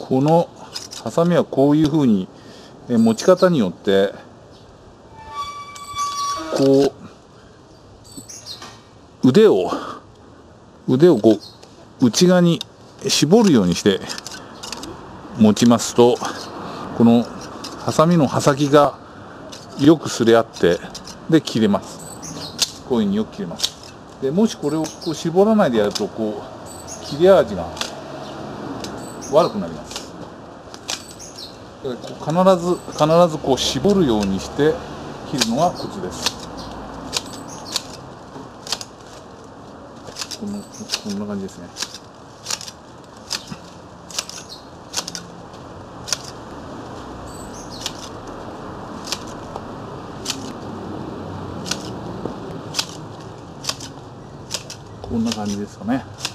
このハサミはこういうふうに持ち方によってこう腕をこう内側に絞るようにして持ちますと、このハサミの刃先がよく擦れ合ってで切れます。こういうふうによく切れます。でもしこれをこう絞らないでやるとこう切れ味が悪くなります。だから必ずこう絞るようにして切るのがコツです。こんな感じですね。こんな感じですかね。